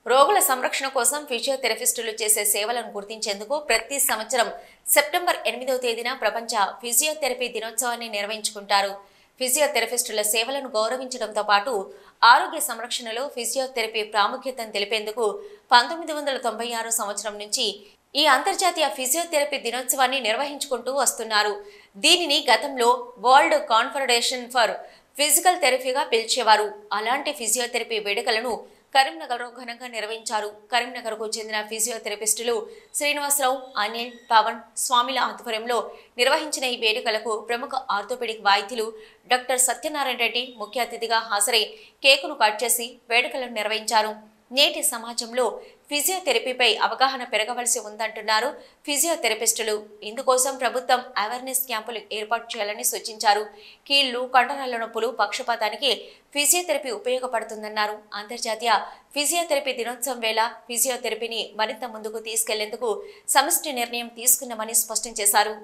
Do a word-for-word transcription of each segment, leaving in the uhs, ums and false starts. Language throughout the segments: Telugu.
రోగుల సంరక్షణ కోసం ఫిజియోథెరపిస్టులు చేసే సేవలను గుర్తించేందుకు ప్రతి సంవత్సరం సెప్టెంబర్ ఎనిమిదవ తేదీన ప్రపంచ ఫిజియోథెరపీ దినోత్సవాన్ని నిర్వహించుకుంటారు. ఫిజియోథెరపిస్టుల సేవలను గౌరవించడంతో పాటు ఆరోగ్య సంరక్షణలో ఫిజియోథెరపీ ప్రాముఖ్యతను తెలిపేందుకు పంతొమ్మిది వందల తొంభై ఆరు సంవత్సరం నుంచి ఈ అంతర్జాతీయ ఫిజియోథెరపీ దినోత్సవాన్ని నిర్వహించుకుంటూ వస్తున్నారు. దీనిని గతంలో వరల్డ్ కాన్ఫెడరేషన్ ఫర్ ఫిజికల్ థెరపీగా పిలిచేవారు. అలాంటి ఫిజియోథెరపీ వేడుకలను కరీంనగర్లో ఘనంగా నిర్వహించారు. కరీంనగర్కు చెందిన ఫిజియోథెరపిస్టులు శ్రీనివాసరావు, అనిల్, పవన్ స్వామిల ఆధ్వర్యంలో నిర్వహించిన ఈ వేడుకలకు ప్రముఖ ఆర్థోపెడిక్ వైద్యులు డాక్టర్ సత్యనారాయణ రెడ్డి ముఖ్య అతిథిగా హాజరై కేకును కట్ చేసి వేడుకలను నిర్వహించారు. నేటి సమాజంలో ఫిజియోథెరపీపై అవగాహన పెరగవలసి ఉందంటున్నారు ఫిజియోథెరపిస్టులు. ఇందుకోసం ప్రభుత్వం అవేర్నెస్ క్యాంపులు ఏర్పాటు చేయాలని సూచించారు. కీళ్లు, కండరాల నొప్పులు, పక్షపాతానికి ఫిజియోథెరపీ ఉపయోగపడుతుందన్నారు. అంతర్జాతీయ ఫిజియోథెరపీ దినోత్సవం వేళ ఫిజియోథెరపీని మరింత ముందుకు తీసుకెళ్లేందుకు సమిష్టి నిర్ణయం తీసుకున్నామని స్పష్టం చేశారు.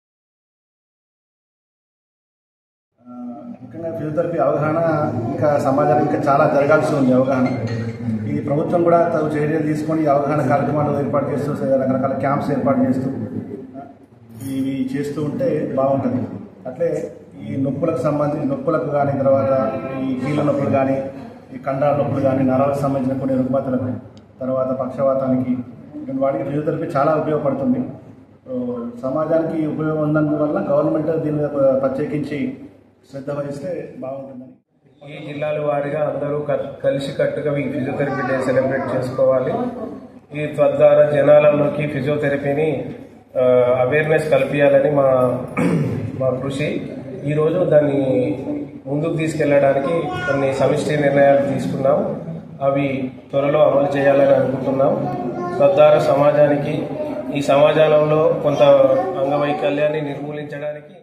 ముఖ్యంగా ఫిజియోథెరపీ అవగాహన ఇంకా సమాజానికి ఇంకా చాలా జరగాల్సి ఉంది. అవగాహన ఈ ప్రభుత్వం కూడా తగు చర్యలు తీసుకొని అవగాహన కార్యక్రమాలు ఏర్పాటు చేస్తూ రకరకాల క్యాంప్స్ ఏర్పాటు చేస్తూ ఇవి చేస్తూ ఉంటే బాగుంటుంది. అట్లే ఈ నొప్పులకు సంబంధించి నొప్పులకు కానీ, తర్వాత ఈ కీళ్ళ నొప్పులు కానీ, ఈ కండరాల నొప్పులు కానీ, నరాలకు సంబంధించిన కొన్ని రుగ్మతలకు, తర్వాత పక్షవాతానికి ఇటువంటి వాటికి ఫిజియోథెరపీ చాలా ఉపయోగపడుతుంది. సమాజానికి ఉపయోగం ఉన్నందువల్ల గవర్నమెంట్ దీని మీద ప్రత్యేకించి శ్రద్ధ వహిస్తే బాగుంటుందని ఈ జిల్లాల వారీగా అందరూ కలిసి కట్టుగా ఈ ఫిజియోథెరపీ డే సెలబ్రేట్ చేసుకోవాలి. ఈ తద్వారా జనాలలోకి ఫిజియోథెరపీని అవేర్నెస్ కల్పించాలని మా మా కృషి. ఈరోజు దాన్ని ముందుకు తీసుకెళ్లడానికి కొన్ని సమిష్టి నిర్ణయాలు తీసుకున్నాం. అవి త్వరలో అమలు చేయాలని అనుకుంటున్నాం. తద్వారా సమాజానికి ఈ సమాజంలో కొంత అంగవైకల్యాన్ని నిర్మూలించడానికి